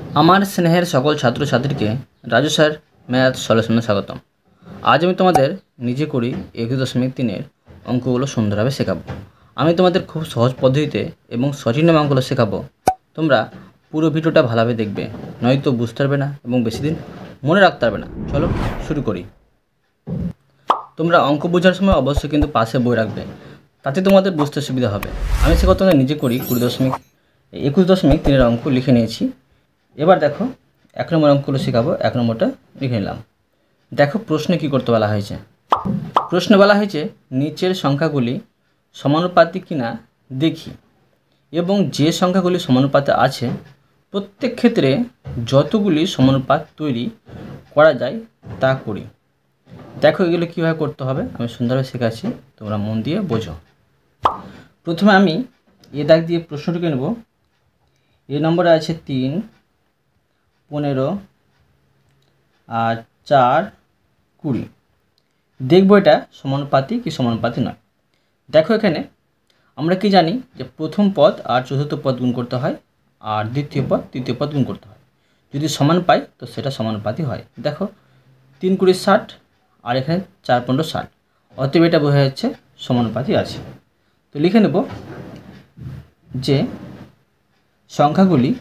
আমার স্নেহের সকল ছাত্রছাত্রীকে রাজু স্যার ম্যাথ সলিউশনে স্বাগতম। আজ আমি তোমাদের নিজে করি 21.3-এর অঙ্কগুলো সুন্দরভাবে শেখাবো। আমি তোমাদের খুব সহজ পদ্ধতিতে এবং সঠিক নামে অঙ্কগুলো শেখাবো। তোমরা পুরো ভিডিওটা ভালোভাবে দেখবে, নয়তো বুঝতে পারবে না এবং বেশি দিন মনে রাখতে পারবে না। চলো শুরু করি। তোমরা অঙ্ক বোঝার সময় অবশ্যই কিন্তু পাশে বই রাখবে, তাতে তোমাদের বুঝতে সুবিধা হবে। আমি শেখাবো তোমাদের নিজে করি 21.3-এর অঙ্ক লিখে নিয়েছি। এবার দেখো 1 নম্বর অঙ্কগুলো শেখাবো। 1 নম্বরটা লিখে নিলাম। দেখো প্রশ্নে কী করতে বলা হয়েছে। প্রশ্নে বলা হয়েছে নিচের সংখ্যাগুলি সমানুপাতিক কিনা দেখি, এবং যে সংখ্যাগুলি সমানুপাতে আছে প্রত্যেক ক্ষেত্রে যতগুলি সমানুপাত তৈরি করা যায় তা করি। দেখো এগুলো কীভাবে করতে হবে আমি সুন্দরভাবে শেখাচ্ছি, তোমরা মন দিয়ে বোঝো। প্রথমে আমি এ দাগ দিয়ে প্রশ্নটিকে নেব। এ নম্বরে আছে 3, 15 আর 4, 20। দেখব এটা সমানুপাতি কি সমানুপাতি নয়। দেখো এখানে আমরা কি জানি যে প্রথম পদ আর চতুর্থ পদ গুণ করতে হয়, আর দ্বিতীয় পদ তৃতীয় পদ গুণ করতে হয়। যদি সমান পাই তো সেটা সমানুপাতি হয়। দেখো 3 20 60 আর এখানে 4 15 60, অতএব এটা বোঝা যাচ্ছে সমানুপাতি আছে। তো লিখে নেব যে সংখ্যাগুলি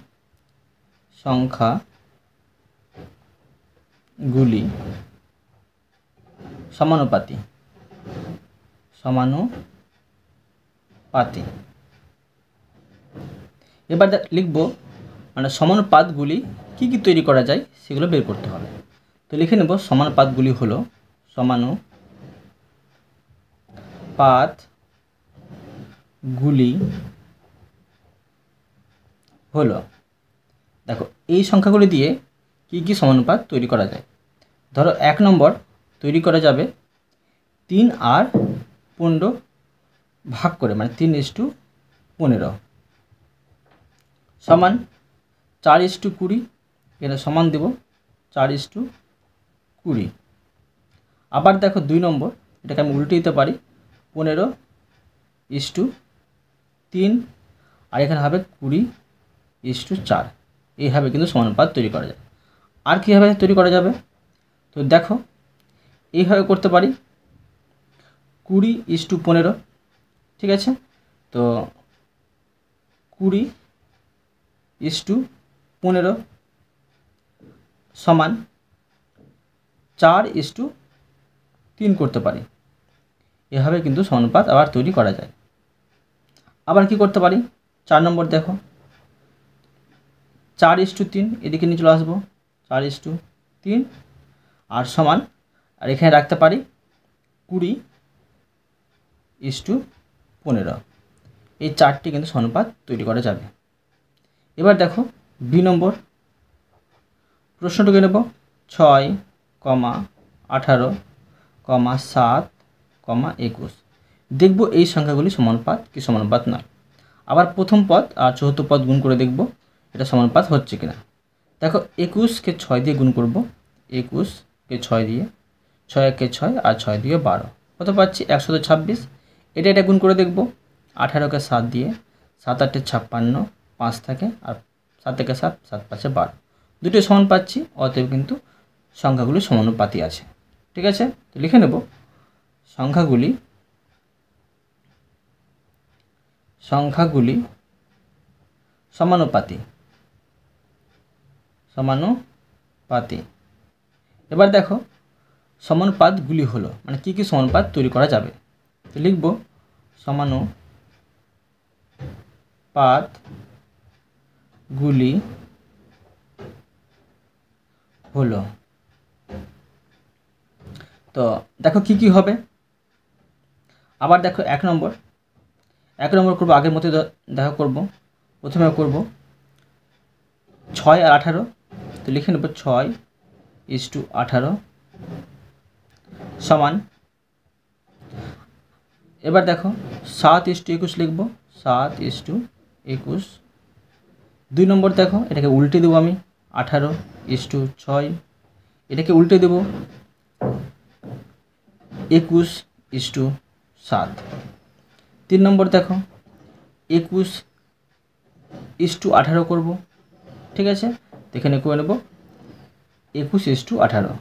সমানুপাতি। এবার লিখব মানে সমানুপাতগুলি কি কি তৈরি করা যায় সেগুলো বের করতে হবে। তো লিখে নেব সমানুপাতগুলি হলো দেখো এই সংখ্যাগুলি দিয়ে কি কি সমানুপাত তৈরি করা যায়। ধরো 1 নম্বর তৈরি করা যাবে 3 আর 15 ভাগ করে, মানে 3:15 সমান 4:20। এটা সমান দেব 4:20। আবার দেখো 2 নম্বর, এটাকে আমি উল্টে দিতে পারি 15:3, আর এখানে হবে 20:4। এইভাবে কিন্তু সমানুপাত তৈরি করা যায়। আর কীভাবে তৈরি করা যাবে তো দেখো এইভাবে করতে পারি 20:15। ঠিক আছে, তো 20:15 সমান 4:3 করতে পারি। এভাবে কিন্তু সমানুপাত আবার তৈরি করা যায়। আবার কি করতে পারি 4 নম্বর দেখো 4:3, এদিকে নিয়ে চলে আসবো 4:3 আর সমান, আর এখানে রাখতে পারি 20:15। এই 4টি কিন্তু সমানুপাত তৈরি করা যাবে। এবার দেখো 2 নম্বর প্রশ্নটিকে নেব 6, 18, 7, 21। দেখব এই সংখ্যাগুলি সমানুপাত কি সমানুপাত নয়। আবার প্রথম পদ আর চতুর্থ পদ গুণ করে দেখব এটা সমানুপাত হচ্ছে কিনা। দেখো 21কে 6 দিয়ে গুণ করব, 21কে 6 দিয়ে, 6 1 6 আর 6 দিয়ে 12, কত পাচ্ছি 126। এটা গুণ করে দেখব 18কে 7 দিয়ে, 7 8 56, 5 থাকে আর 7 থেকে 7, 7 5 12, দুটো সমান পাচ্ছি। অতএব কিন্তু সংখ্যাগুলি সমানুপাতি আছে। ঠিক আছে, তো লিখে নেব সংখ্যাগুলি সমানুপাতি। এবার দেখো সমানুপাতগুলি হলো মানে কি কি সমানুপাত তৈরি করা যাবে। তো লিখব সমানুপাতগুলি হলো, তো দেখো কি কি হবে। আবার দেখো 1 নম্বর করবো আগের মতো দেখা করব। প্রথমে করব 6 আর 18, তো লিখে নেব 6:18 সমান। এবার দেখো 7:21 লিখব, 7:21। 2 নম্বর দেখো এটাকে উল্টে দেবো আমি 18:6, এটাকে উল্টে দেব 21:7। 3 নম্বর দেখো 21:18 করব। ঠিক আছে, তো এখানে করে নেব 21:18,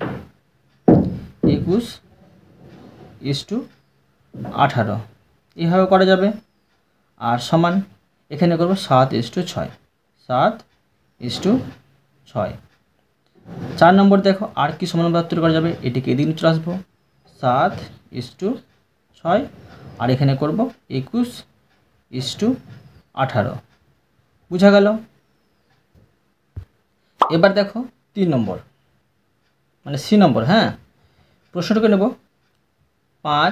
21:18 এইভাবে করা যাবে। আর সমান এখানে করব 7:6, 7:6। 4 নম্বর দেখো আর কি সমানুপাত তৈরি করা যাবে, এটিকে এদিকে চলে আসবো 7:6 আর এখানে করব 21:18, বুঝা গেল। এবার দেখো 3 নম্বর মানে সি নম্বর। হ্যাঁ, প্রশ্নটাকে নেব 5,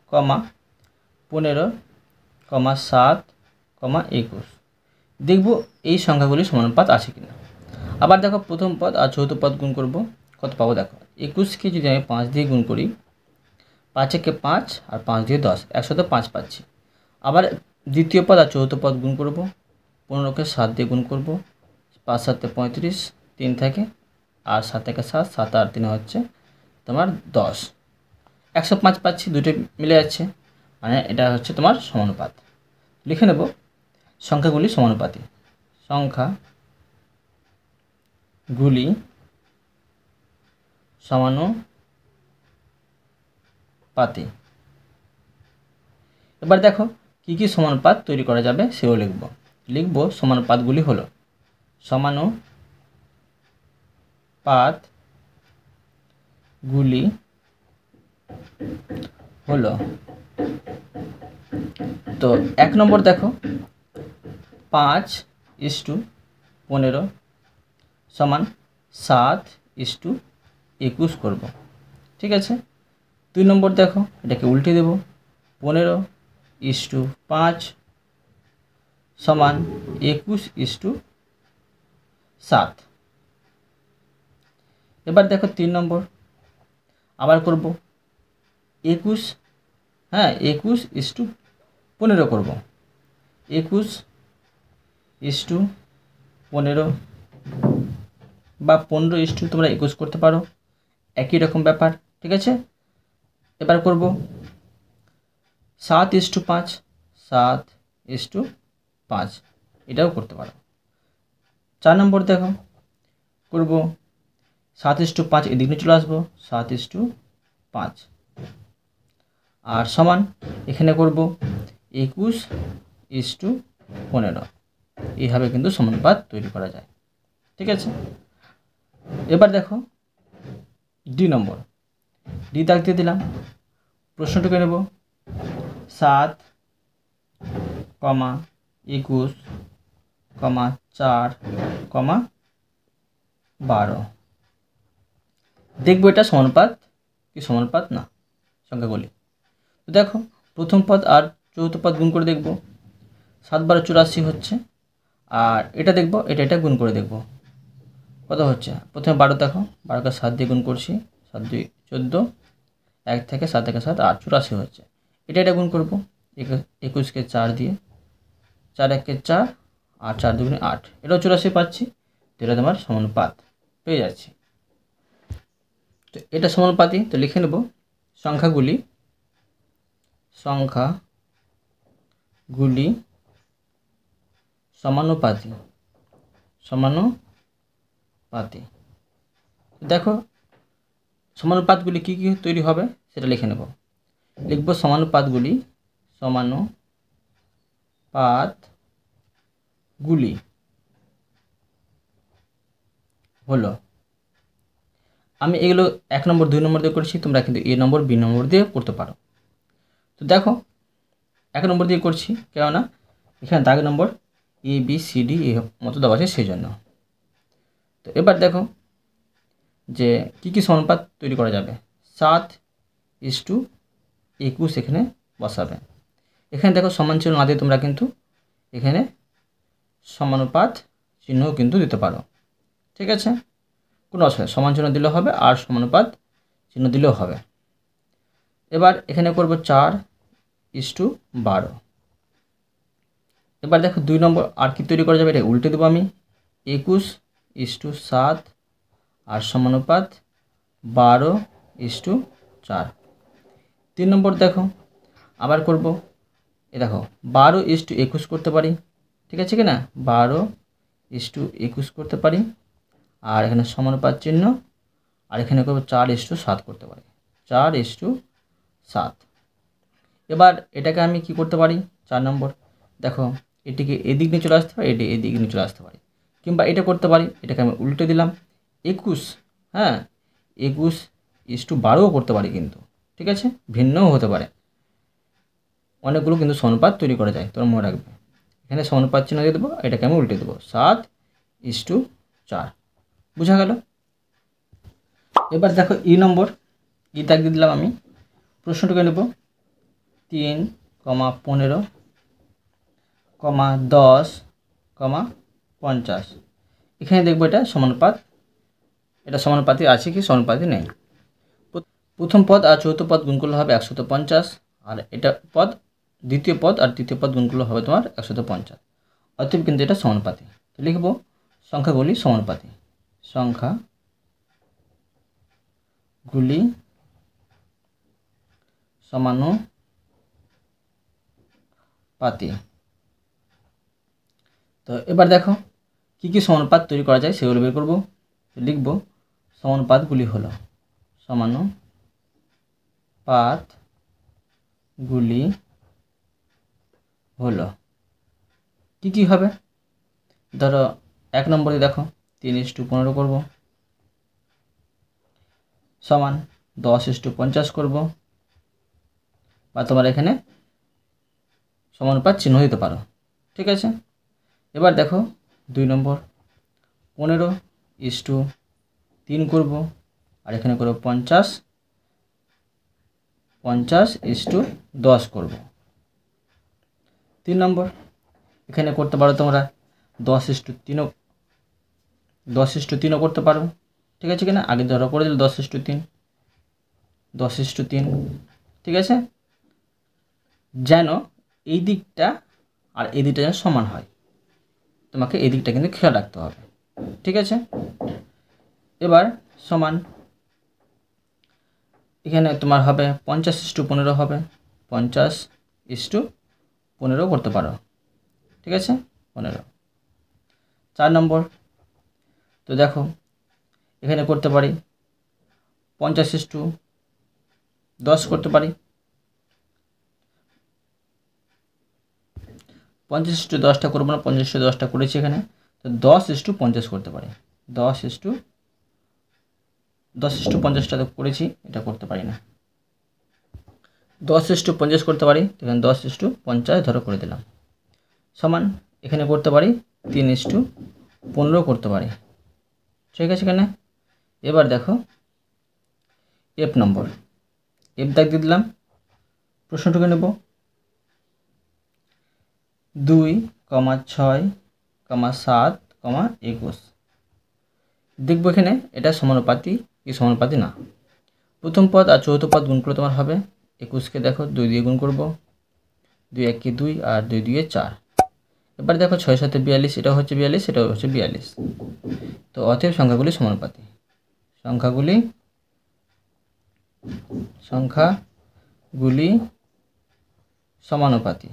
15, 7, 21। দেখব এই সংখ্যাগুলি সমানুপাত আছে কিনা। আবার দেখো প্রথম পদ আর চতুর্থ পদ গুণ করব, কত পাবো দেখো 21কে যদি আমি 5 দিয়ে গুণ করি, 5 একে 5 আর 5 দিয়ে 10, 105 পাচ্ছি। আবার দ্বিতীয় পদ আর চতুর্থ পদ গুণ করব, 15কে 7 দিয়ে গুণ করব, 5 7 35, 3 থাকে আর 7 একে 7, 7 আর 3 হচ্ছে তোমার 10, 105 পাচ্ছি, দুটো মিলে যাচ্ছে, মানে এটা হচ্ছে তোমার সমানুপাত। লিখে নেব সংখ্যাগুলি সমানুপাতি, সংখ্যাগুলি সমানুপাতি। এবার দেখো কি কি সমানুপাত তৈরি করা যাবে সেও লিখব সমানুপাতগুলি হলো সমানুপাতগুলি হলো, তো 1 নম্বর দেখো 5:15 সমান 7:21 করব, ঠিক আছে। 2 নম্বর দেখো এটাকে উল্টে দেব, 15:5 সমান 21:7। এবার দেখো 3 নম্বর আবার করব 21, হ্যাঁ 21:15 করব, 21:15 বা 15 তোমরা 21 করতে পারো, একই রকম ব্যাপার, ঠিক আছে। এবার করব 7:5, 7:5 এটাও করতে পারো। 4 নম্বর দেখো করব 7:5 এদিকে চলে আসবো, 7:5 আর সমান এখানে করব 21:15, এইভাবে কিন্তু সমানুপাত তৈরি করা যায়, ঠিক আছে। এবার দেখো ডি নম্বর, ডি দাগ দিয়ে দিলাম। প্রশ্নটাকে নেব 7, 21, 4, 12। দেখবো এটা সমানুপাত কি সমানুপাত না সংখ্যাগুলি। তো দেখো প্রথম পদ আর চতুর্থ পদ গুণ করে দেখব, 7 12 84 হচ্ছে, আর এটা দেখব এটা গুণ করে দেখব কত হচ্ছে। প্রথমে 12 দেখো, 12কে 7 দিয়ে গুণ করছি, 7 2 14, 1 থেকে 7 থেকে 7 8 84 হচ্ছে। এটা গুণ করব 21কে 4 দিয়ে, 4 1 4 আর 4 2 8, এটাও 84 পাচ্ছি। তো এটা তোমার সমানুপাত পেয়ে যাচ্ছি। তো এটা সমানুপাতি, তো লিখে নেব সংখ্যাগুলি সমানুপাতি। দেখো সমানুপাতগুলি কি কি তৈরি হবে সেটা লিখে নেব। লিখব সমানুপাতগুলি হলো, আমি এগুলো 1 নম্বর 2 নম্বর দিয়ে করছি, তোমরা কিন্তু এ নম্বর বি নম্বর দিয়ে করতে পারো। তো দেখো 1 নম্বর দিয়ে করছি, কেননা এখানে দাগ নম্বর ABCD এই মতো দেওয়া আছে সেই জন্য। তো এবার দেখো যে কি কি সমানুপাত তৈরি করা যাবে। 7:21 এখানে বসাবে। এখানে দেখো সমান চিহ্ন না দিয়ে তোমরা কিন্তু এখানে সমানুপাত চিহ্নও কিন্তু দিতে পারো, ঠিক আছে, কোনো অসুবিধা, সমান চিহ্ন দিলেও হবে আর সমানুপাত চিহ্ন দিলেও হবে। এবার এখানে করব 4:12। এবার দেখো 2 নম্বর আর কি তৈরি করা যাবে, এটা উল্টে দেবো আমি, 21:7 আর সমানুপাত 12:4। 3 নম্বর দেখো আবার করব, এ দেখো 12:21 করতে পারি, ঠিক আছে কি না, 12:21 করতে পারি। আর এখানে সমানুপাত চিহ্ন, আর এখানে করবো 4:7 করতে পারি, 4:7। এবার এটাকে আমি কি করতে পারি, 4 নম্বর, দেখো এটিকে এদিক নিয়ে চলে আসতে পারি, এটি এদিক নিয়ে চলে আসতে পারি, কিংবা এটা করতে পারি, এটাকে আমি উল্টে দিলাম 21, হ্যাঁ 21:12ও করতে পারি কিন্তু, ঠিক আছে, ভিন্নও হতে পারে, অনেকগুলো কিন্তু সমানুপাত তৈরি করা যায়, তোমরা মনে রাখবে। এখানে সমানুপাত চিহ্ন দিয়ে দেবো, এটাকে আমি উল্টে দেবো 7:4, বোঝা গেল। এবার দেখো ই নম্বর, ই দাগ দিয়ে দিলাম আমি, প্রশ্নটাকে নেব 3,15, 10, 50। এখানে দেখবো এটা সমানুপাত, এটা সমানুপাতি আছে কি সমানুপাতি নেই। প্রথম পদ আর চতুর্থ পদ গুণ করলে হবে 150, আর এটা পদ দ্বিতীয় পদ আর তৃতীয় পদ গুণ করলে হবে তোমার 150, অতএব কিন্তু এটা সমানুপাতি। তো লিখব সংখ্যাগুলি সমানুপাতি, সংখ্যাগুলি সমানুপাতি। তো এবার দেখো কি কি সমানুপাত তৈরি করা যায় সেগুলো বের করব। লিখব সমানুপাতগুলি হলো, সমানুপাতগুলি হলো কি কি হবে, ধরো 1 নম্বরে দেখো 3:15 করব, সমান 10:50 করব, বা তোমার এখানে সমানুপাত চিহ্ন দিতে পারো, ঠিক আছে। এবার দেখো 2 নম্বর 15:3 করব, আর এখানে করব 50:10 করব। 3 নম্বর এখানে করতে পারো তোমরা 10:3 করতে পারো, ঠিক আছে কিনা, আগে ধরো করে দিল 10:3, ঠিক আছে, যেন এই দিকটা আর এই দিকটা যেন সমান হয়, তোমাকে এই দিকটা কিন্তু খেয়াল রাখতে হবে, ঠিক আছে। এবার সমান এখানে তোমার হবে 50:15 হবে, 50:15 করতে পারো, ঠিক আছে, 15। 4 নম্বর, তো দেখো এখানে করতে পারি 50:10 করতে পারি, 50:10টা করবো না, 50:10টা করেছি এখানে, তো 10:50 করতে পারি, 10:50টা তো করেছি, এটা করতে পারি না, 10:50 করতে পারি, এখানে 10:50 ধরো করে দিলাম, সমান এখানে করতে পারি 3:15 করতে পারি, ঠিক আছে এখানে। এবার দেখো এফ নম্বর, এফ দাগ দিয়ে দিলাম, প্রশ্নটাকে নেব 2,6, 7, 21। দেখবো এখানে এটা সমানুপাতি কি সমানুপাতি না। প্রথম পদ আর চতুর্থ পদ গুণ করলে তোমার হবে 21কে দেখো 2 দিয়ে গুণ করবো, 2 × 1 = 2 আর 2 × 2 = 4। এবার দেখো 6 × 7 = 42, এটাও হচ্ছে 42, এটাও হচ্ছে 42। তো অতএব সংখ্যাগুলি সমানুপাতি, সংখ্যাগুলি সমানুপাতি,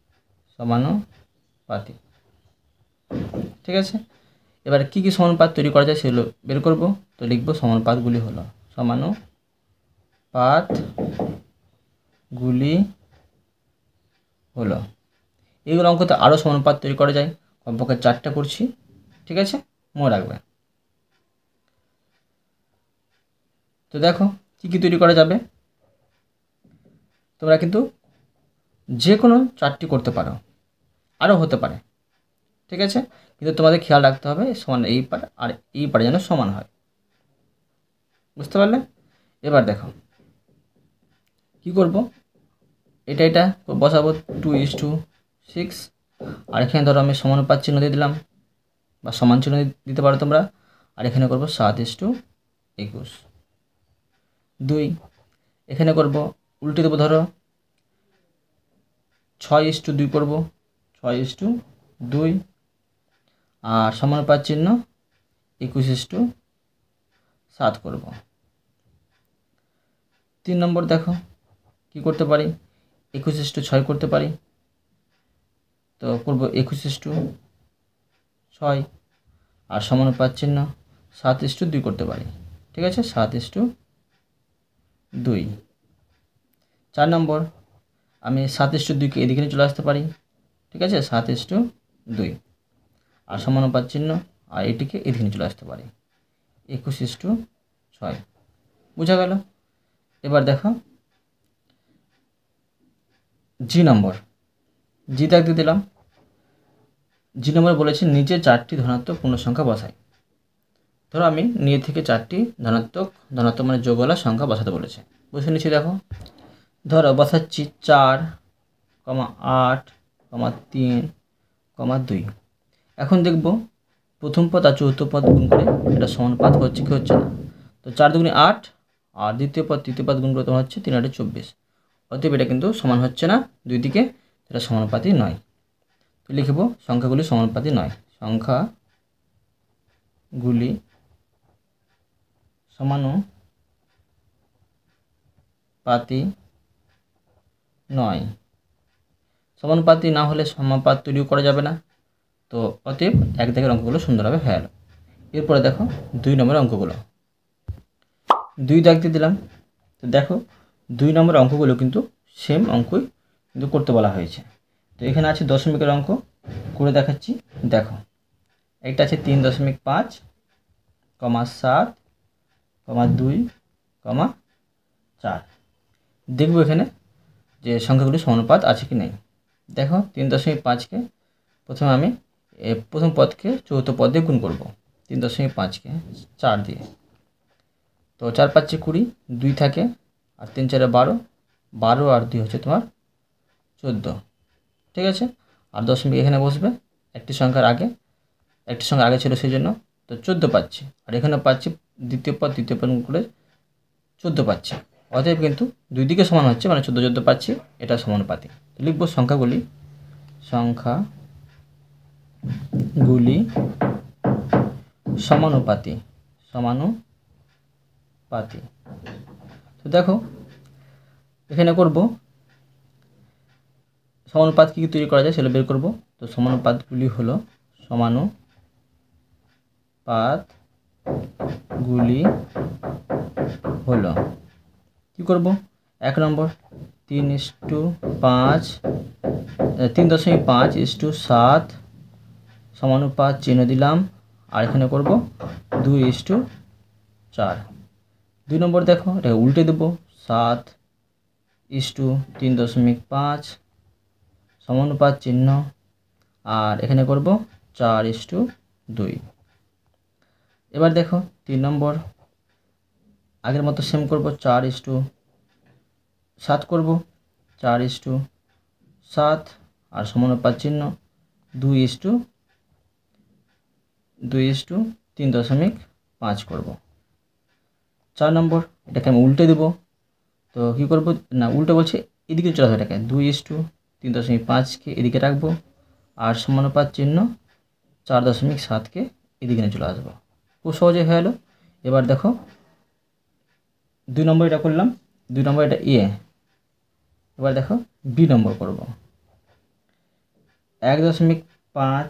ঠিক আছে। এবার কি কি সমানুপাত তৈরি করা যায় সেগুলো বের করব। তো লিখব সমানুপাতগুলি হলো, সমানুপাতগুলি হলো, এইগুলো অঙ্কতে আরও সমানুপাত তৈরি করা যায়, কমপক্ষে 4টা করছি, ঠিক আছে, মনে রাখবে। তো দেখো কী কী তৈরি করা যাবে, তোমরা কিন্তু যে কোনো 4টি করতে পারো, আরও হতে পারে, ঠিক আছে, কিন্তু তোমাদের খেয়াল রাখতে হবে সমান এই পার আর এই পারে যেন সমান হয়, বুঝতে পারলে। এবার দেখো কি করব, এটা বসাবো 2:6, আর এখানে ধরো আমি সমানুপাত চিহ্ন দিয়ে দিলাম, বা সমান চিহ্ন দিতে পারো তোমরা, আর এখানে করব 7:21। 2 এখানে করব উল্টে দেবো, ধরো 6:2 করব, 6:2, আর সমানুপাত চিহ্ন 21:7 করব। 3 নম্বর দেখো কি করতে পারি, 21:6 করতে পারি, তো করব 21:6, আর সমানুপাত চিহ্ন 7:2 করতে পারি। ঠিক আছে, 7:2। 4 নম্বর, আমি 7:2কে এদিকে নিয়ে চলে আসতে পারি। ঠিক আছে, 7:2 আর সমানুপাত চিহ্ন, আর এটিকে এদিকে নিয়ে চলে আসতে পারি, 21:6। বোঝা গেল? এবার দেখো জি নম্বর, জি দাগ দিয়ে দিলাম। জি নম্বর বলেছে নিচে 4টি ধনাত্মক পূর্ণ সংখ্যা বসাই। ধরো আমি নিয়ে থেকে 4টি ধনাত্মক মানে যোগওয়ালা সংখ্যা বসাতে বলেছে। বসে নিচ্ছি, দেখো ধরো বসাচ্ছি 4, 8, 3, 2। এখন দেখব প্রথম পদ আর চতুর্থ পদ গুণ করে এটা সমানুপাত হচ্ছে কি হচ্ছে না। তো 4 দুগুণে 8, আর দ্বিতীয় পদ তৃতীয় পদ গুণ করে তোমার হচ্ছে 3 8 24। অতএব এটা কিন্তু সমান হচ্ছে না দুই দিকে, এটা সমানুপাতি নয়। তো লিখব সংখ্যাগুলি সমানুপাতি নয়, সংখ্যাগুলি সমানুপাতি নয়। সমানুপাতি না হলে সমানুপাত তৈরিও করা যাবে না। তো অতএব এক দাগের অঙ্কগুলো সুন্দরভাবে হয়ে গেল। এরপরে দেখো 2 নম্বরের অঙ্কগুলো, 2 দাগ দিয়ে দিলাম। তো দেখো 2 নম্বরের অঙ্কগুলো কিন্তু সেম অঙ্কই কিন্তু করতে বলা হয়েছে। তো এখানে আছে দশমিকের অঙ্ক, করে দেখাচ্ছি। দেখো একটা আছে 3.5, 7, 2, 4। দেখব এখানে যে সংখ্যাগুলি সমানুপাত আছে কি নেই। দেখো 3.5কে প্রথমে আমি প্রথম পদকে চতুর্থ পদ দিয়ে গুণ করব, 3.5কে 4 দিয়ে। তো 4 5 20, 2 থাকে, আর 3 4 12, 12 আর 2 হচ্ছে তোমার 14। ঠিক আছে, আর দশমিক এখানে বসবে একটি সংখ্যার আগে, একটি সংখ্যা আগে ছিল সেই জন্য। তো 14 পাচ্ছি, আর এখানে পাচ্ছি দ্বিতীয় পদ তৃতীয় পদ করে 14 পাচ্ছি। অতএব কিন্তু দুই দিকে সমান হচ্ছে, মানে 14 14 পাচ্ছি, এটা সমানুপাতি। তো লিখব সংখ্যাগুলি সমানুপাতি। তো দেখো এখানে করব সমানুপাত কী তৈরি করা যায় সেটা বের করব। তো সমানুপাতগুলি হলো কী করব, 1 নম্বর 3.5:7 সমানুপাত চিহ্ন দিলাম, আর এখানে করব 2:4। 2 নম্বর দেখো এটা উল্টে দেবো, 7:3.5 সমানুপাত চিহ্ন, আর এখানে করব 4:2। এবার দেখো 3 নম্বর আগের মতো সেম করব, 4:7 করব, 4:7 আর সমানুপাত চিহ্ন 2:3.5 করব। 4 নম্বর এটাকে আমি উল্টে দেবো। তো কী করব, না উল্টে বলছে এদিকে চলে আসবে, এটাকে 2:3.5কে এদিকে রাখবো, আর সমানুপাত চিহ্ন 4.7কে এদিকে নিয়ে চলে আসবো। খুব সহজে হয়ে গেল। এবার দেখো 2 নম্বর এটা করলাম, 2 নম্বর এটা এবার দেখো বি নম্বর করব, 1.5,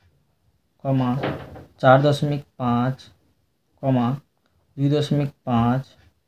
4.5, 2.5,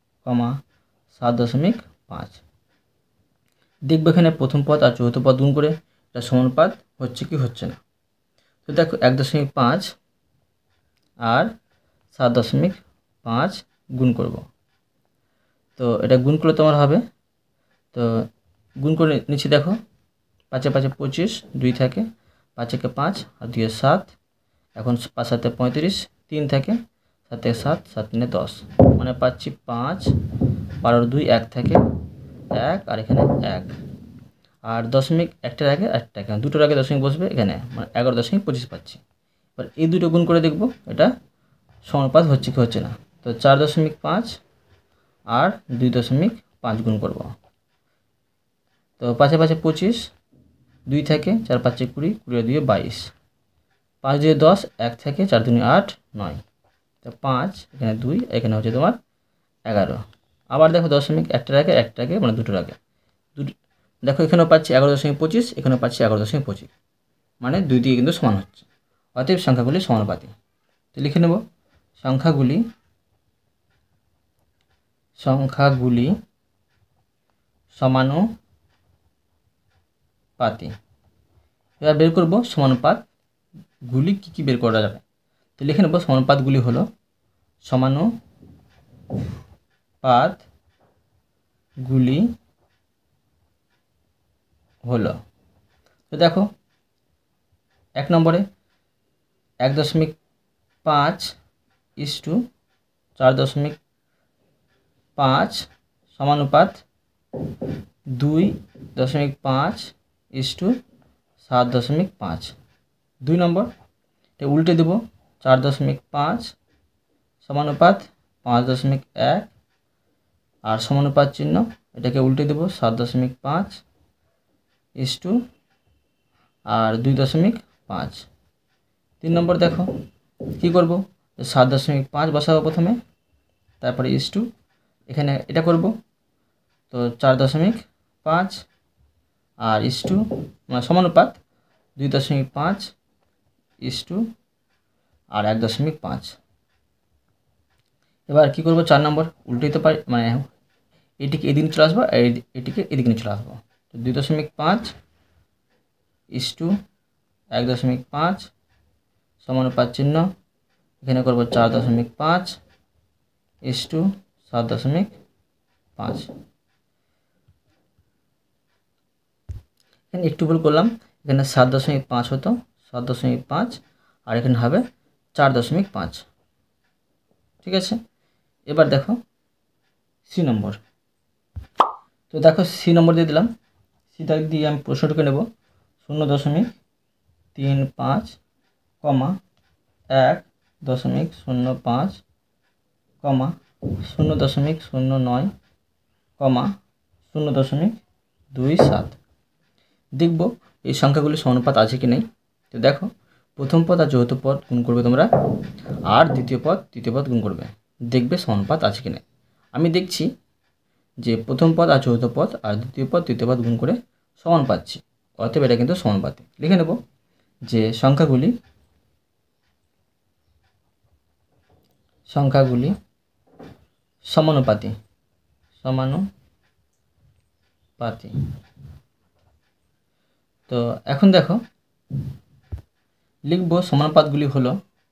7.5। দেখবো এখানে প্রথম পদ আর চতুর্থ পদ গুণ করে এটা সমানুপাত হচ্ছে কি হচ্ছে না। তো দেখো 1.5 আর 7.5 গুণ করব। তো এটা গুণ করলে তোমার হবে, তো গুণ করে নিচ্ছি। দেখো 5 5 25, 2 থাকে, 5 1 5 আর 2 7, এখন 5 7 35, 3 থাকে, 7 7 7 3 10, মানে পাচ্ছি 5, 12 2 1 থাকে, 1 আর এখানে 1, আর দশমিক একটার আগে একটা, এখানে দুটোর আগে দশমিক বসবে, এখানে মানে 11.25 পাচ্ছি। এবার এই দুটো গুণ করে দেখব এটা সমানুপাত হচ্ছে কি হচ্ছে না। তো 4.5 আর 2.5 গুণ করব। তো 5 5 25, 2 থাকে, 4 5 20, 20 2 22, 5 2 10, 1 থাকে, 4 2 8 9, তো 5, এখানে 2, এখানে হচ্ছে তোমার 11। আবার দেখো দশমিক একটার আগে মানে দুটোর আগে দেখো এখানেও পাচ্ছি 11.25, এখানেও পাচ্ছি 11.25, মানে দুই দিকে কিন্তু সমান হচ্ছে। অতএব সংখ্যাগুলি সমানুপাতি। তো লিখে নেব সংখ্যাগুলি সমানুপাতি। এবার বের করব সমানুপাতগুলি কী বের করা যাবে। তো লিখে নেব সমানুপাতগুলি হলো সমানুপাতগুলি হলো, তো দেখো 1 নম্বরে 1.5 ইস্টু 4.5 সমানুপাত 2.5 ইস্টু 7.5। 2 নম্বর এটা উল্টে দেব, 4.5 সমানুপাত 5.1 আর সমানুপাত চিহ্ন এটাকে উল্টে দেব 7.5 ইস্টু আর 2.5। 3 নম্বর দেখো কি করব, 7.5 বসাবো প্রথমে, তারপরে ইস্টু এখানে এটা করব, তো 4.5 আর ইস্টু সমানুপাত 2.5 ইস্টু আর 1.5। এবার কি করব, 4 নম্বর উল্টে দিতে পারি, মানে এটিকে এদিকে চলে আসবো আর এটিকে এদিকে নিয়ে চলে আসবো। তো 2.5 ইস্টু 1.5 সমানুপাত চিহ্ন এখানে করব 4.5 ইস্টু 7.5। এখানে একটু ভুল করলাম, এখানে 7.5 হতো 7.5 আর এখানে হবে 4.5। ঠিক আছে, এবার দেখো সি নম্বর। তো দেখো সি নম্বর দিয়ে দিলাম, সিটা দিয়ে আমি প্রশ্নটাকে নেব 0.35 কমা 1.05 কমা 0.09 কমা 0.27। দেখব এই সংখ্যাগুলি সমানুপাত আছে কি নেই। তো দেখো প্রথম পদ আর চতুর্থ পদ গুণ করবে তোমরা, আর দ্বিতীয় পদ গুণ করবে, দেখবে সমানুপাত আছে কি নেই। আমি দেখছি যে প্রথম পদ আর চতুর্থ পদ আর দ্বিতীয় পদ তৃতীয় পদ গুণ করে সমান পাচ্ছি, অতএব এটা কিন্তু সমানুপাতি। লিখে নেব যে সংখ্যাগুলি সমানুপাতি। তো এখন দেখো লিখব সমানুপাতগুলি হলো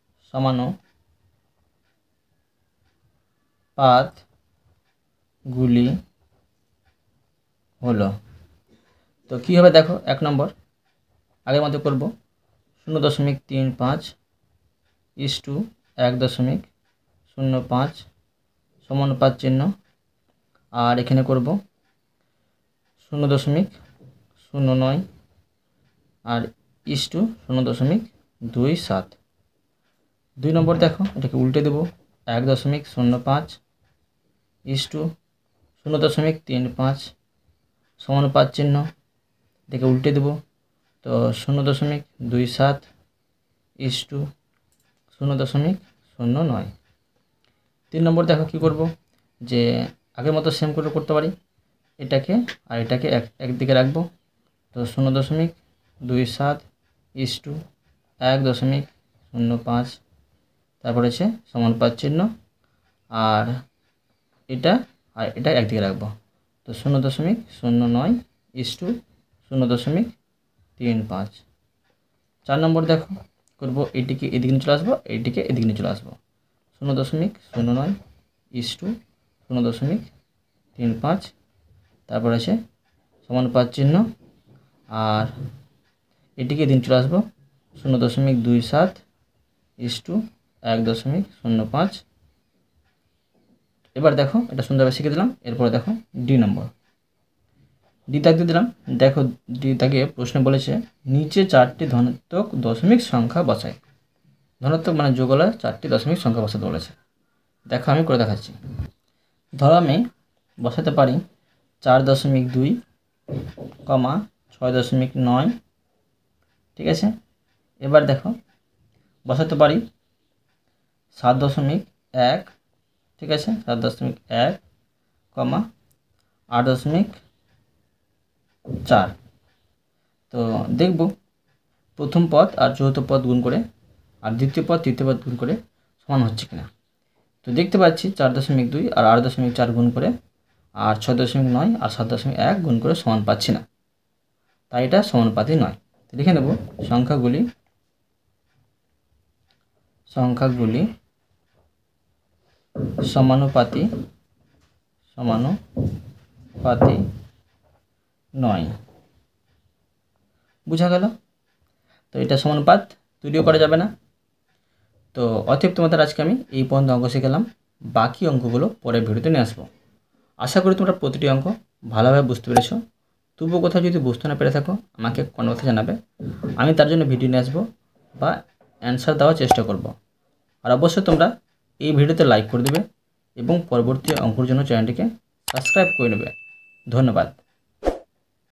তো কী হবে দেখো 1 নম্বর আগের মতো করব 0.35 ইস্টু 1.05 সমানুপাত চিহ্ন আর এখানে করব 0.09 আর ইস্টু 0.27। 2 নম্বর দেখো এটাকে উল্টে দেব 1.05 ইস্টু 0.35 সমানুপাত চিহ্ন এটাকে উল্টে দেব, তো 0.27 ইস্টু 0.09। 3 নম্বর দেখো কী করব, যে আগের মতো সেম করে করতে পারি, এটাকে আর এটাকে একদিকে রাখবো, তো 0.27 ইস্টু 1.05 তারপরে আছে সমানুপাত চিহ্ন আর এটা একদিকে রাখবো, তো 0.09 ইস্টু 0.35। 4 নম্বর দেখো করব, এটিকে এদিকে নিয়ে চলে আসবো, এটিকে এদিকে নিয়ে চলে আসবো, 0.09 ইস্টু 0.35 তারপর আছে সমানুপাত চিহ্ন আর এটিকে এদিকে চলে আসবো 0.27 ইস্টু 1.05। এবার দেখো এটা সুন্দরভাবে শিখে দিলাম। এরপরে দেখো ডি নম্বর, ডি দাগ দিয়ে দিলাম। দেখো ডি দাগে প্রশ্ন বলেছে নিচে 4টি ধনাত্মক দশমিক সংখ্যা বসায়। ধনাত্মক মানে যোগ হলে 4টি দশমিক সংখ্যা বসাতে বলেছে। দেখো আমি করে দেখাচ্ছি। ধরো আমি বসাতে পারি 4.2 কমা 6.9, ঠিক আছে। এবার দেখো বসাতে পারি 7.1, ঠিক আছে, 7.1 কমা 8.4। তো দেখব প্রথম পদ আর চতুর্থ পদ গুণ করে আর দ্বিতীয় পদ তৃতীয় পদ গুণ করে সমান হচ্ছে কিনা। তো দেখতে পাচ্ছি 4.2 আর 8.4 গুণ করে আর 6.9 আর 7.1 গুণ করে সমান পাচ্ছি না, তাই এটা সমানুপাতি নয়। তো লিখে নেব সংখ্যাগুলি সমানুপাতি নয়। বুঝা গেল? তো এটা সমানুপাত তৈরিও করা যাবে না। তো অতএব তোমাদের আজকে আমি এই পর্যন্ত অঙ্ক শিখালাম, বাকি অঙ্কগুলো পরের ভিডিওতে নিয়ে আসবো। আশা করি তোমরা প্রতিটি অঙ্ক ভালোভাবে বুঝতে পেরেছো। তবুও কোথাও যদি বুঝতে না পেরে থাকো আমাকে কমেন্ট বক্সে জানাবে, আমি তার জন্য ভিডিও নিয়ে আসবো বা অ্যান্সার দেওয়ার চেষ্টা করব। আর অবশ্যই তোমরা এই ভিডিওতে লাইক করে দেবে এবং পরবর্তী অঙ্কের জন্য চ্যানেলটিকে সাবস্ক্রাইব করে নেবে। ধন্যবাদ।